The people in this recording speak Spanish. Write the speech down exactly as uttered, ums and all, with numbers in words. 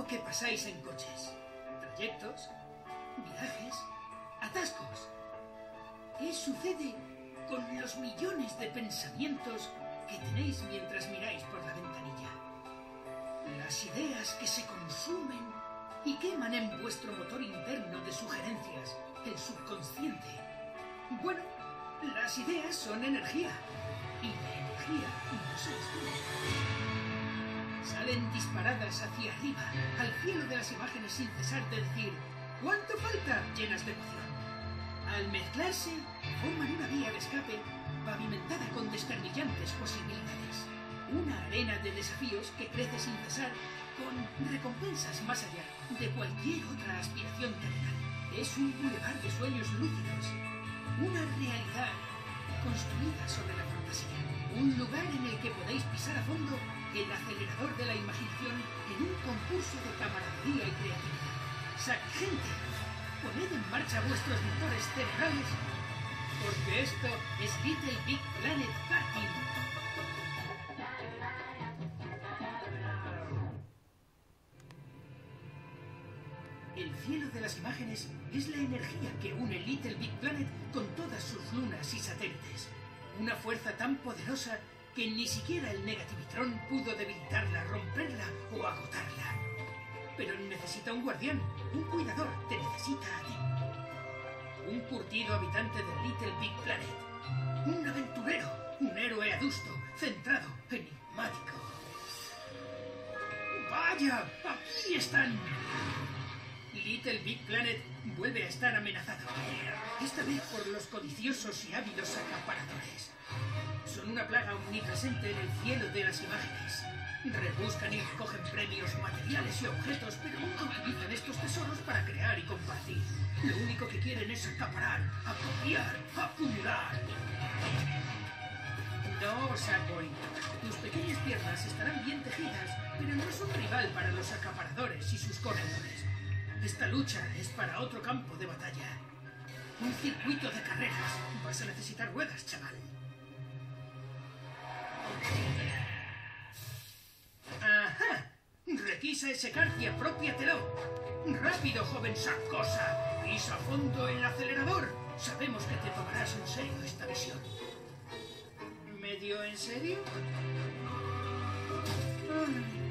que pasáis en coches. Trayectos, viajes, atascos. ¿Qué sucede con los millones de pensamientos que tenéis mientras miráis por la ventanilla? Las ideas que se consumen y queman en vuestro motor interno de sugerencias, el subconsciente. Bueno, las ideas son energía, y la energía no se destruye. Salen disparadas hacia arriba, al cielo de las imágenes sin cesar de decir ¿cuánto falta?, llenas de emoción. Al mezclarse, forman una vía de escape pavimentada con desperdiciantes posibilidades. Una arena de desafíos que crece sin cesar con recompensas más allá de cualquier otra aspiración terrenal. Es un bulevar de sueños lúcidos, una realidad construida sobre la fantasía. Un lugar en el que podéis pisar a fondo el acelerador de la imaginación en un concurso de camaradería y creatividad. ¡Sargente! Poned en marcha vuestros motores cerebrales, porque esto es Little Big Planet Karting. El cielo de las imágenes es la energía que une Little Big Planet con todas sus lunas y satélites. Una fuerza tan poderosa que ni siquiera el negativitrón pudo debilitarla, romperla o agotarla. Pero necesita un guardián, un cuidador, te necesita a ti. Un curtido habitante de Little Big Planet. Un aventurero, un héroe adusto, centrado, enigmático. ¡Vaya! ¡Aquí están! Little Big Planet vuelve a estar amenazado. Esta vez por los codiciosos y ávidos acaparadores. Son una plaga omnipresente en el cielo de las imágenes. Rebuscan y recogen premios materiales y objetos, pero nunca utilizan estos tesoros para crear y compartir. Lo único que quieren es acaparar, apropiar, acumular. No os apoyo. Tus pequeñas piernas estarán bien tejidas, pero no son rival para los acaparadores y sus corredores. Esta lucha es para otro campo de batalla. Un circuito de carreras. Vas a necesitar ruedas, chaval. ¡Ajá! Requisa ese kart y apropiatelo. ¡Rápido, joven sacosa! ¡Pisa a fondo el acelerador! Sabemos que te tomarás en serio esta misión. ¿Medio en serio? Ay.